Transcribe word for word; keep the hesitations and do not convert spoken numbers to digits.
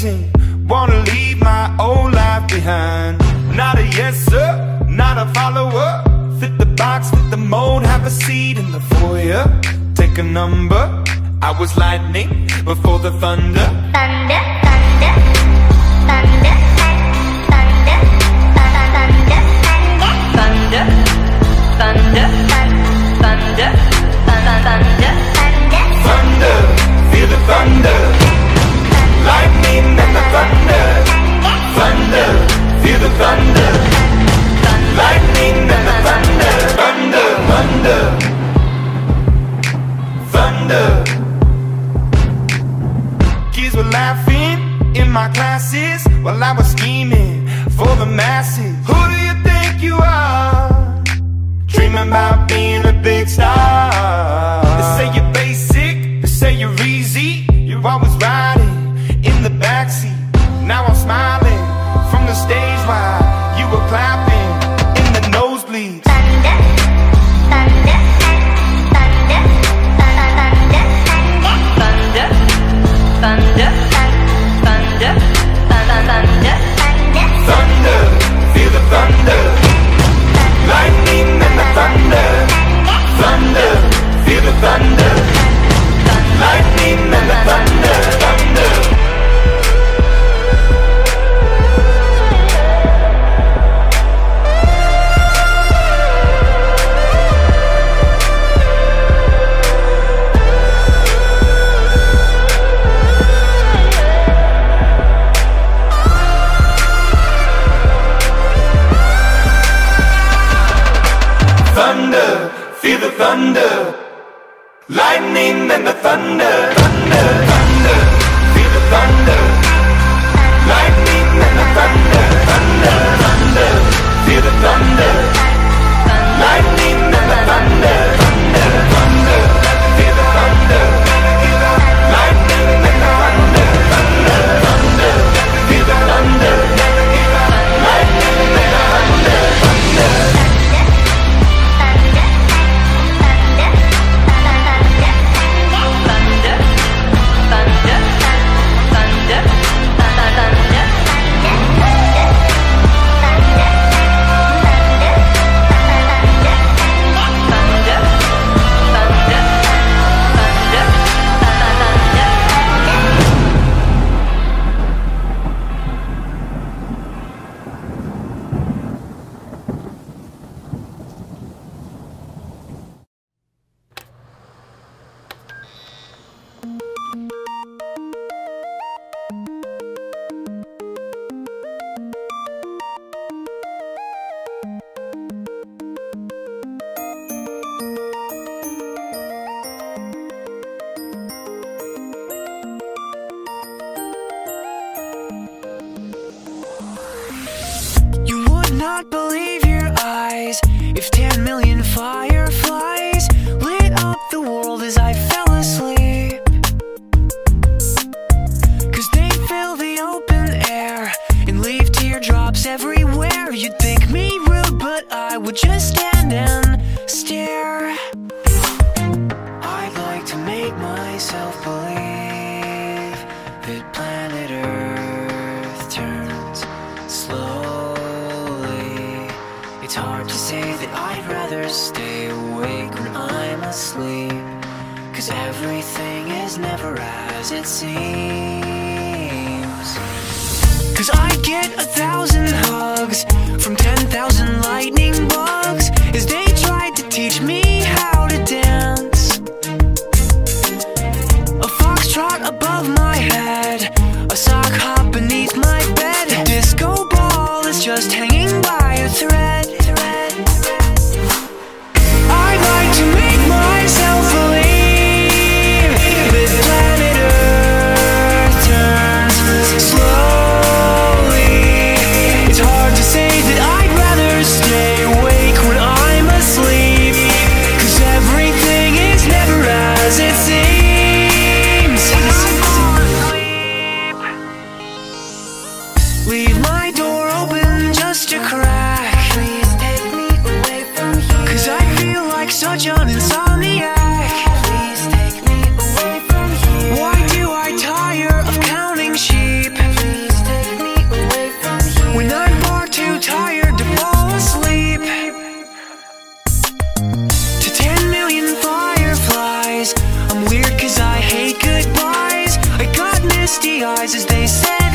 changing, wanna leave my old life behind. Not a yes sir, not a follower. Fit the box, fit the mold, have a seat in the foyer. Take a number, I was lightning before the thunder. Thunder, thunder, thunder, thunder, thunder, thunder, thunder, thunder, thunder, thunder, feel the thunder, lightning and the thunder, thunder, feel the thunder, lightning and the thunder, thunder, thunder, thunder. Kids were laughing in my classes while I was scheming for the masses. Who do you think you are? Dreaming about being a big star. They say you're basic, they say you're easy. You're always riding in the backseat. Now I'm smiling from the stage while you were clapping in the nosebleeds. thunder, thunder, thunder, thunder, thunder, thunder, thunder, thunder, thunder, feel the thunder, lightning and the thunder, thunder, feel the thunder, lightning and the thunder, thunder. Thunder, feel the thunder, lightning and the thunder, thunder, thunder, feel the thunder, lightning and the thunder, thunder, thunder, feel the thunder, lightning and the thunder, thunder, thunder, feel the thunder, lightning and the thunder, thunder, thunder, feel the thunder, lightning and the thunder, thunder. Not believe your eyes if ten million fireflies lit up the world as I fell asleep. Cause they fill the open air and leave teardrops everywhere. You'd think me rude, but I would just stand and stare. I'd like to make myself believe that planet Earth turns slow. It's hard to say that I'd rather stay awake when I'm asleep, cause everything is never as it seems. Cause I get a thousand hugs from ten thousand lightning bugs as they tried to teach me how to dance. A foxtrot above my head, a sock hop beneath my bed. A disco ball is just hanging by a thread. I'd like to make myself believe that planet Earth turns slowly. It's hard to say that I skies as they said